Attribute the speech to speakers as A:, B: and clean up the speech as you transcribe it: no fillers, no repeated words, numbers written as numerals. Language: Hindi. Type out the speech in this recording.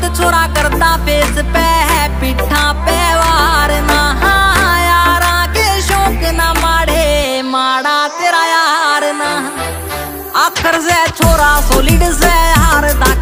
A: छोरा करता फेस पे है पिठा पे वार ना यारा के शौक ना माड़े माड़ा तेरा यार ना आखर से छोरा सोलिड से हार